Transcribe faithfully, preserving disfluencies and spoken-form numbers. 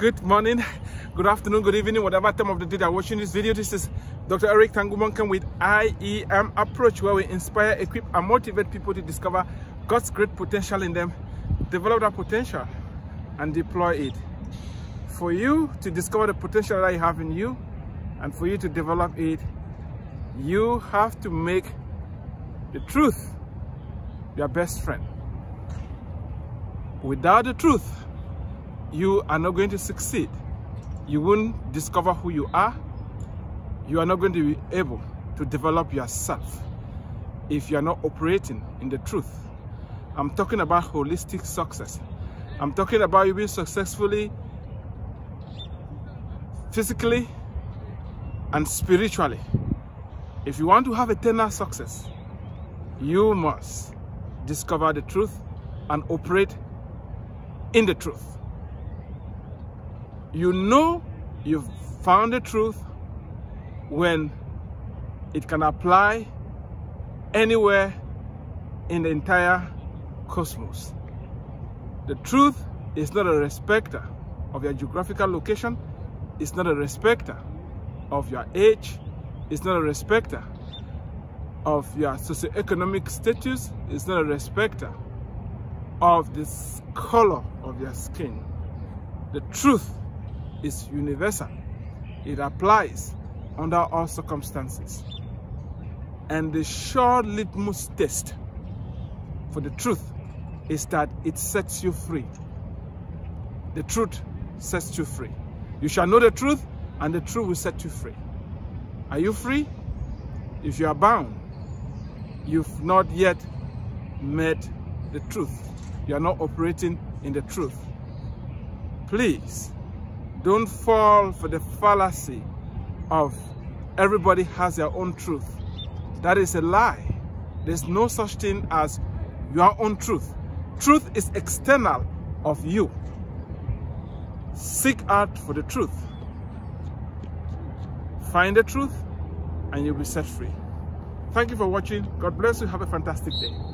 Good morning, good afternoon, good evening, whatever time of the day that you're watching this video. This is Doctor Eric Tangumonkan with I E M Approach, where we inspire, equip, and motivate people to discover God's great potential in them, develop that potential, and deploy it. For you to discover the potential that you have in you, and for you to develop it, you have to make the truth your best friend. Without the truth, you are not going to succeed. You won't discover who you are. You are not going to be able to develop yourself if you are not operating in the truth. I'm talking about holistic success. I'm talking about you being successfully, physically, and spiritually. If you want to have eternal success, you must discover the truth and operate in the truth. You know you've found the truth when it can apply anywhere in the entire cosmos. The truth is not a respecter of your geographical location. It's not a respecter of your age. It's not a respecter of your socioeconomic status. It's not a respecter of the color of your skin. The truth is universal. It applies under all circumstances. And the sure litmus test for the truth is that it sets you free. The truth sets you free. You shall know the truth, and the truth will set you free. Are you free? If you are bound, you've not yet met the truth. You are not operating in the truth. Please, don't fall for the fallacy of everybody has their own truth. That is a lie. There's no such thing as your own truth. Truth is external of you. Seek out for the truth. Find the truth and you'll be set free. Thank you for watching. God bless you. Have a fantastic day.